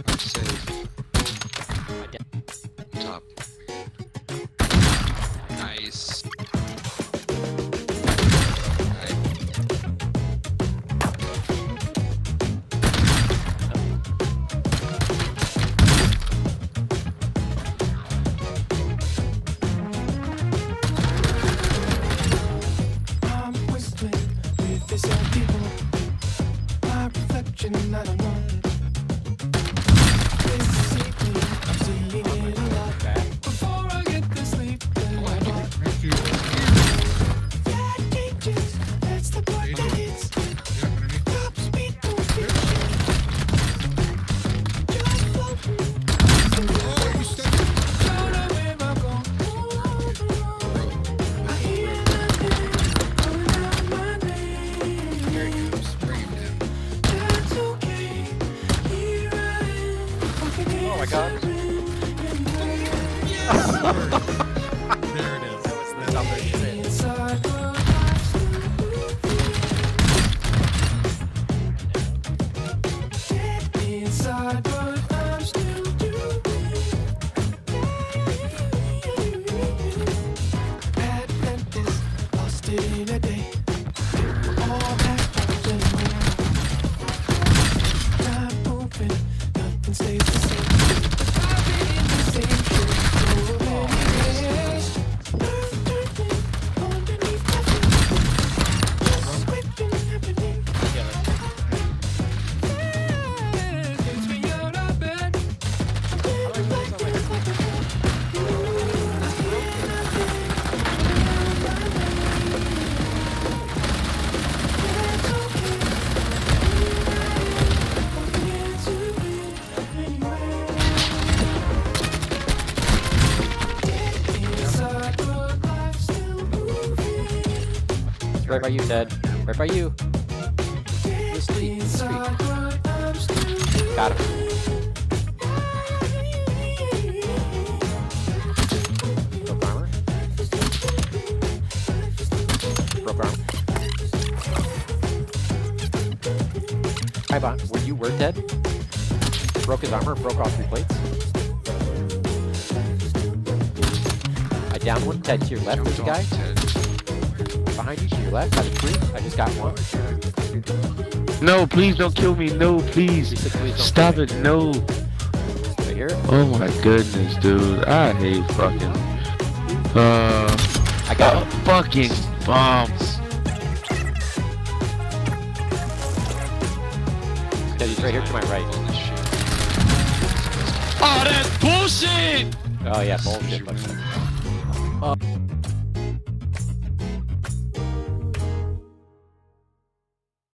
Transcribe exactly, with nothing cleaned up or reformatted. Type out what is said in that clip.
Safe. Top. Nice. I'm whistling with this old people. My reflection, I don't know. This evening, I'm seeing it a lot. Before I get to sleep, then I walk. That changes, that's the part that hits. Top speed, no fiction. Just floating. Don't know where I'm going. I hear nothing calling out my name. Here he goes. Bring him down. That's okay. Here I am. Oh my god. There it is. That was the number you said. Inside, but I'm still inside, but I'm still doing. Atlantis, lost it in a day. All that frozen time moving, nothing stays the same. I've been in the same shit so many days. Earth turning underneath my feet. Just waiting, happening. Gets me out of bed. Living like this, like a dream. I hear nothing. Right by you, Ted. Right by you. The street. The street. Got him. Broke armor. Broke armor. Hi, Bon. Where you were, Ted? Broke his armor. Broke all three plates. I downed one. Ted, to your left. There's a guy. Ted. Behind you, to your left, by the tree. I just got one. No, please don't kill me. No, please. He said, "Please don't Stop kill it. No. Right here. Oh my goodness, dude. I hate fucking. Uh. I got uh, him. fucking bombs. Ted, he's right here to my right. Holy shit. Oh, that's bullshit! Oh yeah, bullshit. But... Oh.